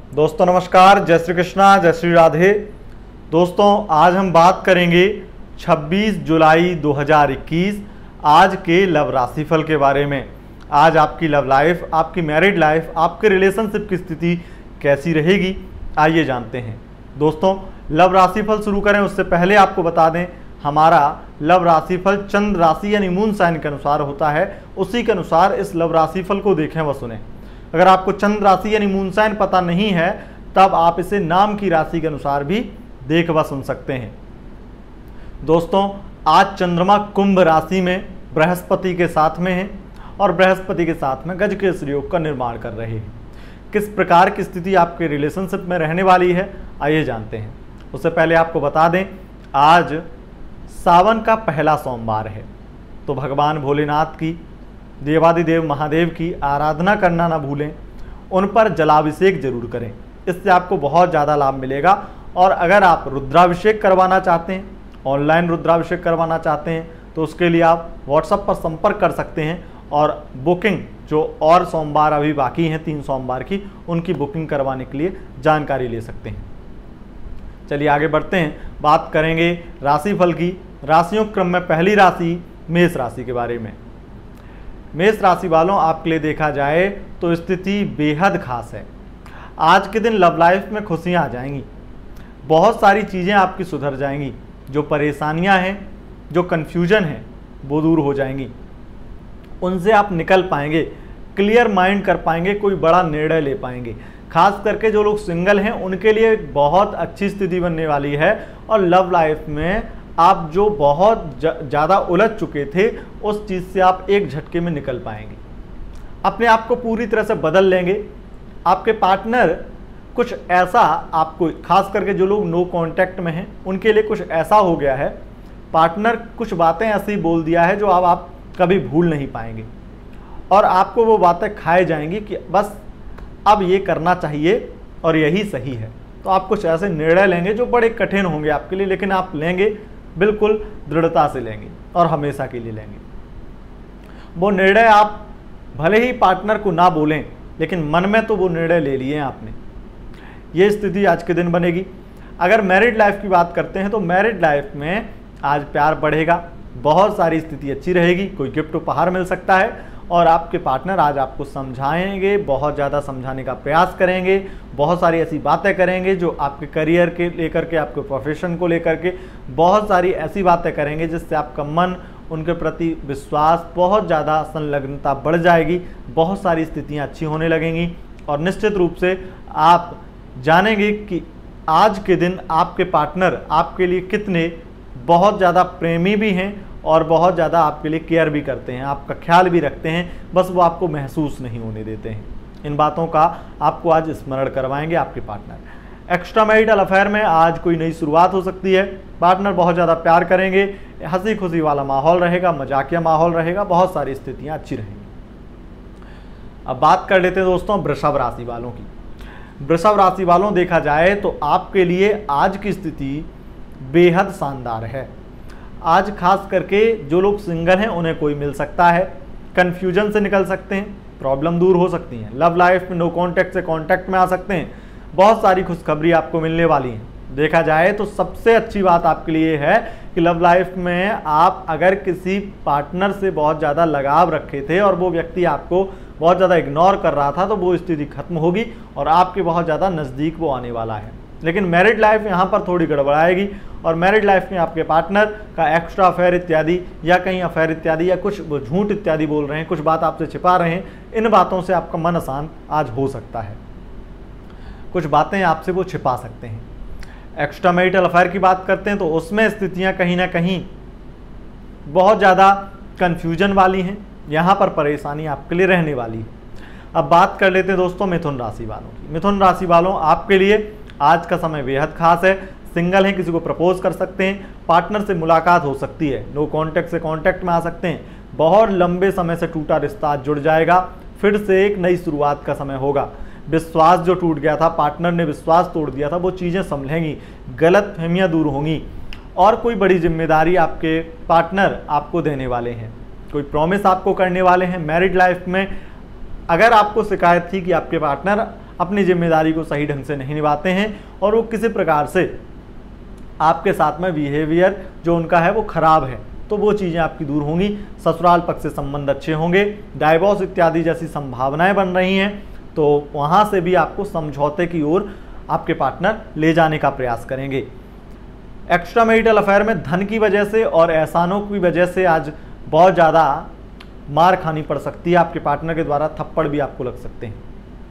दोस्तों नमस्कार, जय श्री कृष्णा, जय श्री राधे। दोस्तों आज हम बात करेंगे 26 जुलाई 2021 आज के लव राशिफल के बारे में। आज आपकी लव लाइफ, आपकी मैरिड लाइफ, आपके रिलेशनशिप की स्थिति कैसी रहेगी, आइए जानते हैं। दोस्तों लव राशिफल शुरू करें उससे पहले आपको बता दें, हमारा लव राशिफल चंद्र राशि यानी मून साइन के अनुसार होता है। उसी के अनुसार इस लव राशिफल को देखें व सुने। अगर आपको चंद्र राशि यानी मून साइन पता नहीं है तब आप इसे नाम की राशि के अनुसार भी देख व सुन सकते हैं। दोस्तों आज चंद्रमा कुंभ राशि में बृहस्पति के साथ में है और बृहस्पति के साथ में गजकेसरी योग का निर्माण कर रहे हैं। किस प्रकार की स्थिति आपके रिलेशनशिप में रहने वाली है आइए जानते हैं। उससे पहले आपको बता दें, आज सावन का पहला सोमवार है, तो भगवान भोलेनाथ की, देवादिदेव महादेव की आराधना करना ना भूलें। उन पर जलाभिषेक जरूर करें, इससे आपको बहुत ज़्यादा लाभ मिलेगा। और अगर आप रुद्राभिषेक करवाना चाहते हैं, ऑनलाइन रुद्राभिषेक करवाना चाहते हैं, तो उसके लिए आप व्हाट्सएप पर संपर्क कर सकते हैं और बुकिंग जो और सोमवार अभी बाकी हैं 3 सोमवार की, उनकी बुकिंग करवाने के लिए जानकारी ले सकते हैं। चलिए आगे बढ़ते हैं, बात करेंगे राशिफल की। राशियों क्रम में पहली राशि मेष राशि के बारे में। मेष राशि वालों, आपके लिए देखा जाए तो स्थिति बेहद खास है। आज के दिन लव लाइफ में खुशियां आ जाएंगी, बहुत सारी चीज़ें आपकी सुधर जाएंगी। जो परेशानियां हैं, जो कन्फ्यूजन है, वो दूर हो जाएंगी। उनसे आप निकल पाएंगे, क्लियर माइंड कर पाएंगे, कोई बड़ा निर्णय ले पाएंगे। खास करके जो लोग सिंगल हैं उनके लिए बहुत अच्छी स्थिति बनने वाली है। और लव लाइफ में आप जो बहुत ज़्यादा उलझ चुके थे उस चीज़ से आप एक झटके में निकल पाएंगे, अपने आप को पूरी तरह से बदल लेंगे। आपके पार्टनर कुछ ऐसा आपको, खास करके जो लोग नो कांटेक्ट में हैं उनके लिए कुछ ऐसा हो गया है, पार्टनर कुछ बातें ऐसी बोल दिया है जो अब आप कभी भूल नहीं पाएंगे और आपको वो बातें खाए जाएंगी कि बस अब ये करना चाहिए और यही सही है। तो आप कुछ ऐसे निर्णय लेंगे जो बड़े कठिन होंगे आपके लिए, लेकिन आप लेंगे, बिल्कुल दृढ़ता से लेंगे और हमेशा के लिए लेंगे। वो निर्णय आप भले ही पार्टनर को ना बोलें, लेकिन मन में तो वो निर्णय ले लिए आपने। ये स्थिति आज के दिन बनेगी। अगर मैरिड लाइफ की बात करते हैं तो मैरिड लाइफ में आज प्यार बढ़ेगा, बहुत सारी स्थिति अच्छी रहेगी, कोई गिफ्ट उपहार मिल सकता है और आपके पार्टनर आज आपको समझाएंगे, बहुत ज़्यादा समझाने का प्रयास करेंगे, बहुत सारी ऐसी बातें करेंगे जो आपके करियर के लेकर के, आपके प्रोफेशन को लेकर के बहुत सारी ऐसी बातें करेंगे जिससे आपका मन, उनके प्रति विश्वास, बहुत ज़्यादा संलग्नता बढ़ जाएगी। बहुत सारी स्थितियां अच्छी होने लगेंगी और निश्चित रूप से आप जानेंगे कि आज के दिन आपके पार्टनर आपके लिए कितने बहुत ज़्यादा प्रेमी भी हैं और बहुत ज़्यादा आपके लिए केयर भी करते हैं, आपका ख्याल भी रखते हैं, बस वो आपको महसूस नहीं होने देते हैं। इन बातों का आपको आज स्मरण करवाएंगे आपके पार्टनर। एक्स्ट्रा मैरिटल अफेयर में आज कोई नई शुरुआत हो सकती है, पार्टनर बहुत ज़्यादा प्यार करेंगे, हंसी खुशी वाला माहौल रहेगा, मजाकिया माहौल रहेगा, बहुत सारी स्थितियाँ अच्छी रहेंगी। अब बात कर लेते हैं दोस्तों वृषभ राशि वालों की। वृषभ राशि वालों, देखा जाए तो आपके लिए आज की स्थिति बेहद शानदार है। आज खास करके जो लोग सिंगल हैं उन्हें कोई मिल सकता है, कन्फ्यूजन से निकल सकते हैं, प्रॉब्लम दूर हो सकती हैं, लव लाइफ में नो कांटेक्ट से कांटेक्ट में आ सकते हैं, बहुत सारी खुशखबरी आपको मिलने वाली है। देखा जाए तो सबसे अच्छी बात आपके लिए है कि लव लाइफ में आप अगर किसी पार्टनर से बहुत ज़्यादा लगाव रखे थे और वो व्यक्ति आपको बहुत ज़्यादा इग्नोर कर रहा था, तो वो स्थिति खत्म होगी और आपके बहुत ज़्यादा नज़दीक वो आने वाला है। लेकिन मैरिड लाइफ यहाँ पर थोड़ी गड़बड़ाएगी और मैरिड लाइफ में आपके पार्टनर का एक्स्ट्रा अफेयर इत्यादि या कहीं अफेयर इत्यादि या कुछ झूठ इत्यादि बोल रहे हैं, कुछ बात आपसे छिपा रहे हैं, इन बातों से आपका मन अशांत आज हो सकता है। कुछ बातें आपसे वो छिपा सकते हैं। एक्स्ट्रा मैरिटल अफेयर की बात करते हैं तो उसमें स्थितियाँ कहीं ना कहीं बहुत ज़्यादा कन्फ्यूजन वाली हैं, यहाँ पर परेशानी आपके लिए रहने वाली है। अब बात कर लेते हैं दोस्तों मिथुन राशि वालों की। मिथुन राशि वालों, आपके लिए आज का समय बेहद खास है। सिंगल हैं, किसी को प्रपोज कर सकते हैं, पार्टनर से मुलाकात हो सकती है, नो कांटेक्ट से कांटेक्ट में आ सकते हैं, बहुत लंबे समय से टूटा रिश्ता जुड़ जाएगा, फिर से एक नई शुरुआत का समय होगा। विश्वास जो टूट गया था, पार्टनर ने विश्वास तोड़ दिया था, वो चीज़ें संभलेंगी, गलत फहमियाँ दूर होंगी और कोई बड़ी जिम्मेदारी आपके पार्टनर आपको देने वाले हैं, कोई प्रॉमिस आपको करने वाले हैं। मैरिड लाइफ में अगर आपको शिकायत थी कि आपके पार्टनर अपनी जिम्मेदारी को सही ढंग से नहीं निभाते हैं और वो किसी प्रकार से आपके साथ में बिहेवियर जो उनका है वो खराब है, तो वो चीज़ें आपकी दूर होंगी। ससुराल पक्ष से संबंध अच्छे होंगे, डाइवोर्स इत्यादि जैसी संभावनाएं बन रही हैं, तो वहाँ से भी आपको समझौते की ओर आपके पार्टनर ले जाने का प्रयास करेंगे। एक्स्ट्रा मैरिटल अफेयर में धन की वजह से और एहसानों की वजह से आज बहुत ज़्यादा मार खानी पड़ सकती है, आपके पार्टनर के द्वारा थप्पड़ भी आपको लग सकते हैं,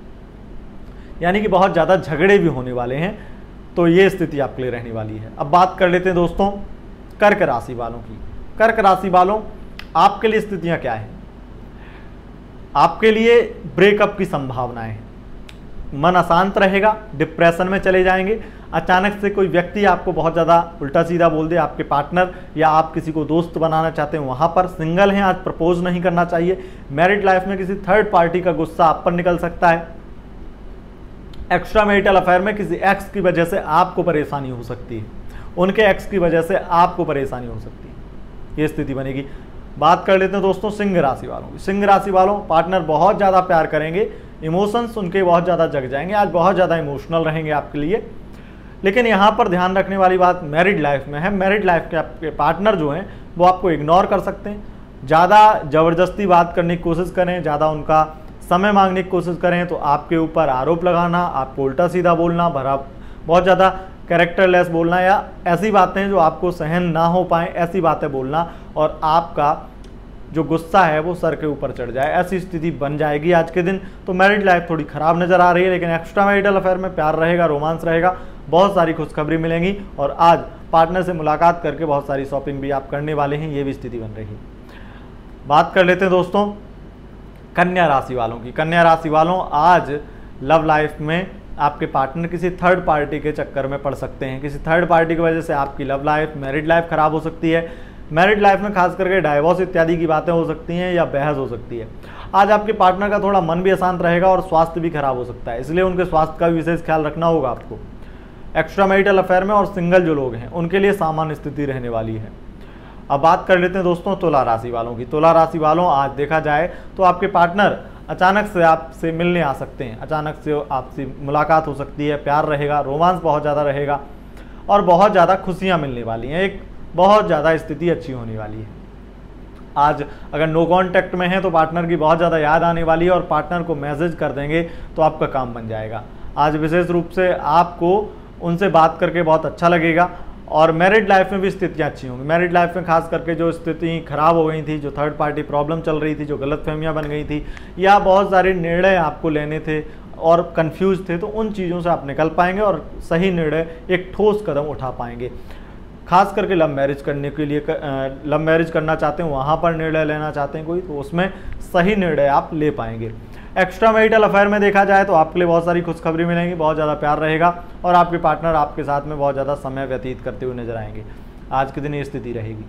यानी कि बहुत ज़्यादा झगड़े भी होने वाले हैं, तो ये स्थिति आपके लिए रहने वाली है। अब बात कर लेते हैं दोस्तों कर्क राशि वालों की। कर्क राशि वालों, आपके लिए स्थितियां क्या हैं? आपके लिए ब्रेकअप की संभावनाएं हैं, मन अशांत रहेगा, डिप्रेशन में चले जाएंगे, अचानक से कोई व्यक्ति आपको बहुत ज़्यादा उल्टा सीधा बोल दे, आपके पार्टनर या आप किसी को दोस्त बनाना चाहते हैं वहाँ पर। सिंगल हैं आज, प्रपोज नहीं करना चाहिए। मैरिड लाइफ में किसी थर्ड पार्टी का गुस्सा आप पर निकल सकता है। एक्स्ट्रा मैरिटल अफेयर में किसी एक्स की वजह से आपको परेशानी हो सकती है, उनके एक्स की वजह से आपको परेशानी हो सकती है, ये स्थिति बनेगी। बात कर लेते हैं दोस्तों सिंह राशि वालों की। सिंह राशि वालों, पार्टनर बहुत ज़्यादा प्यार करेंगे, इमोशंस उनके बहुत ज़्यादा जग जाएंगे, आज बहुत ज़्यादा इमोशनल रहेंगे आपके लिए। लेकिन यहाँ पर ध्यान रखने वाली बात मैरिड लाइफ में है, मैरिड लाइफ के आपके पार्टनर जो हैं वो आपको इग्नोर कर सकते हैं। ज़्यादा ज़बरदस्ती बात करने की कोशिश करें, ज़्यादा उनका समय मांगने की कोशिश करें तो आपके ऊपर आरोप लगाना, आपको उल्टा सीधा बोलना, बहुत ज़्यादा कैरेक्टरलेस बोलना या ऐसी बातें जो आपको सहन ना हो पाएँ ऐसी बातें बोलना, और आपका जो गुस्सा है वो सर के ऊपर चढ़ जाए, ऐसी स्थिति बन जाएगी आज के दिन। तो मैरिड लाइफ थोड़ी ख़राब नज़र आ रही है, लेकिन एक्स्ट्रा मैरिटल अफेयर में प्यार रहेगा, रोमांस रहेगा, बहुत सारी खुशखबरी मिलेंगी और आज पार्टनर से मुलाकात करके बहुत सारी शॉपिंग भी आप करने वाले हैं, ये भी स्थिति बन रही है। बात कर लेते हैं दोस्तों कन्या राशि वालों की। कन्या राशि वालों, आज लव लाइफ में आपके पार्टनर किसी थर्ड पार्टी के चक्कर में पड़ सकते हैं, किसी थर्ड पार्टी की वजह से आपकी लव लाइफ, मैरिड लाइफ खराब हो सकती है। मैरिड लाइफ में खास करके डाइवोर्स इत्यादि की बातें हो सकती हैं या बहस हो सकती है। आज आपके पार्टनर का थोड़ा मन भी अशांत रहेगा और स्वास्थ्य भी खराब हो सकता है, इसलिए उनके स्वास्थ्य का भी विशेष ख्याल रखना होगा आपको। एक्स्ट्रा मैरिटल अफेयर में और सिंगल जो लोग हैं उनके लिए सामान्य स्थिति रहने वाली है। अब बात कर लेते हैं दोस्तों तुला राशि वालों की। तुला राशि वालों, आज देखा जाए तो आपके पार्टनर अचानक से आपसे मिलने आ सकते हैं, अचानक से आपसे मुलाकात हो सकती है, प्यार रहेगा, रोमांस बहुत ज़्यादा रहेगा और बहुत ज़्यादा खुशियाँ मिलने वाली हैं, एक बहुत ज़्यादा स्थिति अच्छी होने वाली है। आज अगर नो कांटेक्ट में है तो पार्टनर की बहुत ज़्यादा याद आने वाली है और पार्टनर को मैसेज कर देंगे तो आपका काम बन जाएगा। आज विशेष रूप से आपको उनसे बात करके बहुत अच्छा लगेगा और मैरिड लाइफ में भी स्थितियाँ अच्छी होंगी। मैरिड लाइफ में खास करके जो स्थिति खराब हो गई थी, जो थर्ड पार्टी प्रॉब्लम चल रही थी, जो गलतफहमियाँ बन गई थी या बहुत सारे निर्णय आपको लेने थे और कंफ्यूज थे, तो उन चीज़ों से आप निकल पाएंगे और सही निर्णय, एक ठोस कदम उठा पाएंगे। खास करके लव मैरिज करने के लिए, लव मैरिज करना चाहते हैं, वहाँ पर निर्णय लेना चाहते हैं कोई, तो उसमें सही निर्णय आप ले पाएंगे। एक्स्ट्रा मैरिटल अफेयर में देखा जाए तो आपके लिए बहुत सारी खुशखबरी मिलेंगी, बहुत ज़्यादा प्यार रहेगा और आपके पार्टनर आपके साथ में बहुत ज़्यादा समय व्यतीत करते हुए नजर आएंगे। आज के दिन ये स्थिति रहेगी।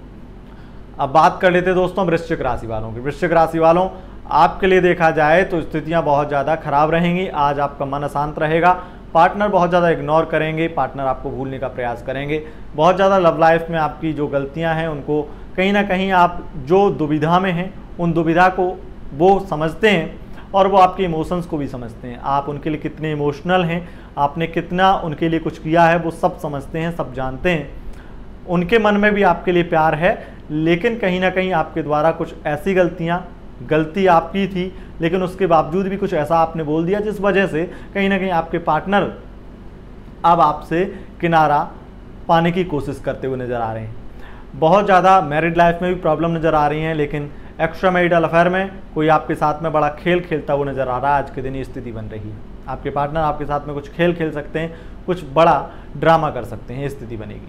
अब बात कर लेते हैं दोस्तों वृश्चिक राशि वालों की। वृश्चिक राशि वालों, आपके लिए देखा जाए तो स्थितियाँ बहुत ज़्यादा खराब रहेंगी। आज आपका मन अशांत रहेगा, पार्टनर बहुत ज़्यादा इग्नोर करेंगे, पार्टनर आपको भूलने का प्रयास करेंगे। बहुत ज़्यादा लव लाइफ में आपकी जो गलतियां हैं उनको कहीं ना कहीं आप जो दुविधा में हैं उन दुविधा को वो समझते हैं और वो आपके इमोशंस को भी समझते हैं। आप उनके लिए कितने इमोशनल हैं, आपने कितना उनके लिए कुछ किया है, वो सब समझते हैं, सब जानते हैं। उनके मन में भी आपके लिए प्यार है, लेकिन कहीं ना कहीं आपके द्वारा कुछ ऐसी गलती आपकी थी, लेकिन उसके बावजूद भी कुछ ऐसा आपने बोल दिया जिस वजह से कहीं ना कहीं आपके पार्टनर अब आपसे किनारा पाने की कोशिश करते हुए नज़र आ रहे हैं। बहुत ज़्यादा मैरिड लाइफ में भी प्रॉब्लम नज़र आ रही हैं, लेकिन एक्स्ट्रा मैरिटल अफेयर में कोई आपके साथ में बड़ा खेल खेलता हुआ नज़र आ रहा है। आज के दिन ये स्थिति बन रही है, आपके पार्टनर आपके साथ में कुछ खेल खेल सकते हैं, कुछ बड़ा ड्रामा कर सकते हैं, ये स्थिति बनेगी।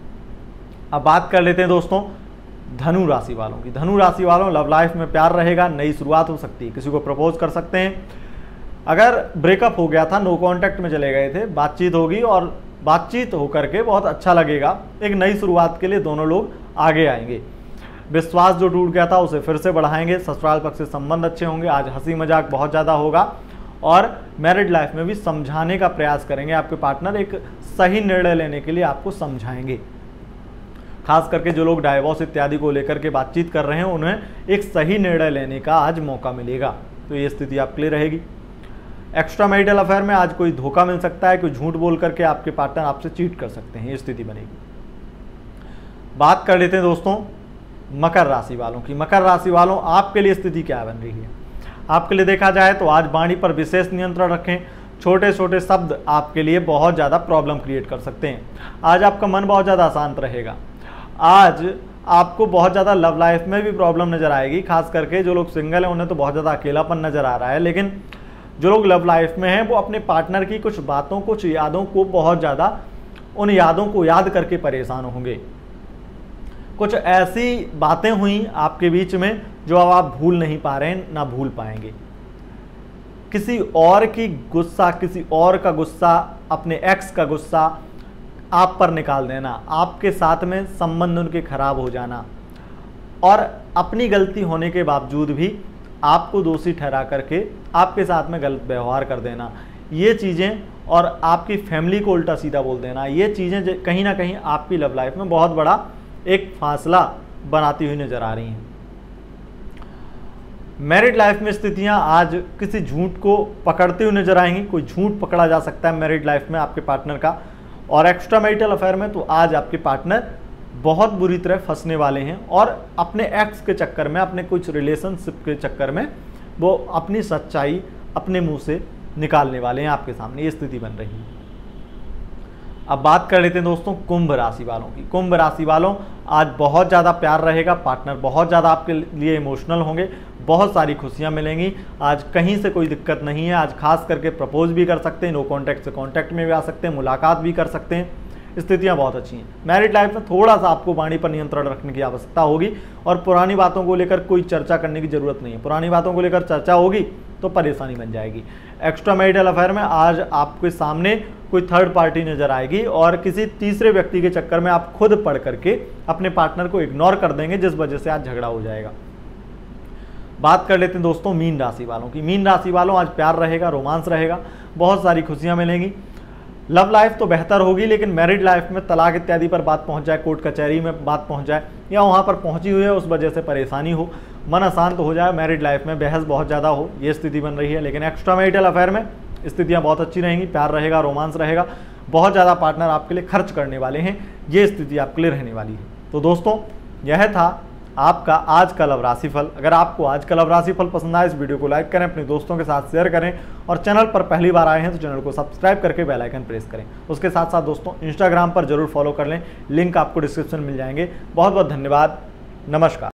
अब बात कर लेते हैं दोस्तों धनु राशि वालों की। धनु राशि वालों, लव लाइफ में प्यार रहेगा, नई शुरुआत हो सकती है, किसी को प्रपोज कर सकते हैं। अगर ब्रेकअप हो गया था, नो कांटेक्ट में चले गए थे, बातचीत होगी और बातचीत होकर के बहुत अच्छा लगेगा। एक नई शुरुआत के लिए दोनों लोग आगे आएंगे। विश्वास जो टूट गया था उसे फिर से बढ़ाएंगे। ससुराल पक्ष से संबंध अच्छे होंगे। आज हंसी मजाक बहुत ज़्यादा होगा और मैरिड लाइफ में भी समझाने का प्रयास करेंगे आपके पार्टनर, एक सही निर्णय लेने के लिए आपको समझाएंगे। खास करके जो लोग डाइवोर्स इत्यादि को लेकर के बातचीत कर रहे हैं उन्हें एक सही निर्णय लेने का आज मौका मिलेगा, तो ये स्थिति आपके लिए रहेगी। एक्स्ट्रा मैरिटल अफेयर में आज कोई धोखा मिल सकता है, कोई झूठ बोल करके आपके पार्टनर आपसे चीट कर सकते हैं, ये स्थिति बनेगी। बात कर लेते हैं दोस्तों मकर राशि वालों की। मकर राशि वालों, आपके लिए स्थिति क्या बन रही है? आपके लिए देखा जाए तो आज वाणी पर विशेष नियंत्रण रखें। छोटे छोटे शब्द आपके लिए बहुत ज़्यादा प्रॉब्लम क्रिएट कर सकते हैं। आज आपका मन बहुत ज़्यादा अशांत रहेगा। आज आपको बहुत ज़्यादा लव लाइफ में भी प्रॉब्लम नज़र आएगी। खास करके जो लोग सिंगल हैं उन्हें तो बहुत ज़्यादा अकेलापन नज़र आ रहा है, लेकिन जो लोग लव लाइफ में हैं वो अपने पार्टनर की कुछ बातों, कुछ यादों को बहुत ज़्यादा, उन यादों को याद करके परेशान होंगे। कुछ ऐसी बातें हुई आपके बीच में जो अब आप भूल नहीं पा रहे हैं, ना भूल पाएंगे। किसी और की गुस्सा, किसी और का गुस्सा, अपने एक्स का गुस्सा आप पर निकाल देना, आपके साथ में संबंध उनके खराब हो जाना और अपनी गलती होने के बावजूद भी आपको दोषी ठहरा करके आपके साथ में गलत व्यवहार कर देना, ये चीज़ें, और आपकी फैमिली को उल्टा सीधा बोल देना, ये चीज़ें कहीं ना कहीं आपकी लव लाइफ में बहुत बड़ा एक फासला बनाती हुई नजर आ रही हैं। मैरिड लाइफ में स्थितियां आज किसी झूठ को पकड़ते हुए नजर आएंगी। कोई झूठ पकड़ा जा सकता है मैरिड लाइफ में आपके पार्टनर का। और एक्स्ट्रा मैरिटल अफेयर में तो आज आपके पार्टनर बहुत बुरी तरह फंसने वाले हैं और अपने एक्स के चक्कर में, अपने कुछ रिलेशनशिप के चक्कर में वो अपनी सच्चाई अपने मुंह से निकालने वाले हैं आपके सामने, ये स्थिति बन रही है। अब बात कर लेते हैं दोस्तों कुंभ राशि वालों की। कुंभ राशि वालों, आज बहुत ज़्यादा प्यार रहेगा, पार्टनर बहुत ज़्यादा आपके लिए इमोशनल होंगे, बहुत सारी खुशियां मिलेंगी। आज कहीं से कोई दिक्कत नहीं है। आज खास करके प्रपोज भी कर सकते हैं, नो कॉन्टैक्ट से कॉन्टैक्ट में भी आ सकते हैं, मुलाकात भी कर सकते हैं। स्थितियां बहुत अच्छी हैं। मैरिड लाइफ में थोड़ा सा आपको वाणी पर नियंत्रण रखने की आवश्यकता होगी और पुरानी बातों को लेकर कोई चर्चा करने की जरूरत नहीं है। पुरानी बातों को लेकर चर्चा होगी तो परेशानी बन जाएगी। एक्स्ट्रा मैरिटल अफेयर में आज आपके सामने कोई थर्ड पार्टी नजर आएगी और किसी तीसरे व्यक्ति के चक्कर में आप खुद पढ़ करके अपने पार्टनर को इग्नोर कर देंगे, जिस वजह से आज झगड़ा हो जाएगा। बात कर लेते हैं दोस्तों मीन राशि वालों की। मीन राशि वालों, आज प्यार रहेगा, रोमांस रहेगा, बहुत सारी खुशियां मिलेंगी। लव लाइफ तो बेहतर होगी, लेकिन मैरिड लाइफ में तलाक इत्यादि पर बात पहुंच जाए, कोर्ट कचहरी में बात पहुंच जाए या वहां पर पहुंची हुई है उस वजह से परेशानी हो, मन अशांत हो जाए, मैरिड लाइफ में बहस बहुत ज़्यादा हो, ये स्थिति बन रही है। लेकिन एक्स्ट्रा मैरिटल अफेयर में स्थितियाँ बहुत अच्छी रहेंगी, प्यार रहेगा, रोमांस रहेगा, बहुत ज़्यादा पार्टनर आपके लिए खर्च करने वाले हैं, ये स्थिति आपके लिए रहने वाली है। तो दोस्तों, यह था आपका आज का लव राशिफल। अगर आपको आज का लव राशिफल पसंद आए, इस वीडियो को लाइक करें, अपने दोस्तों के साथ शेयर करें और चैनल पर पहली बार आए हैं तो चैनल को सब्सक्राइब करके बेल आइकन प्रेस करें। उसके साथ साथ दोस्तों इंस्टाग्राम पर जरूर फॉलो कर लें, लिंक आपको डिस्क्रिप्शन में मिल जाएंगे। बहुत बहुत धन्यवाद, नमस्कार।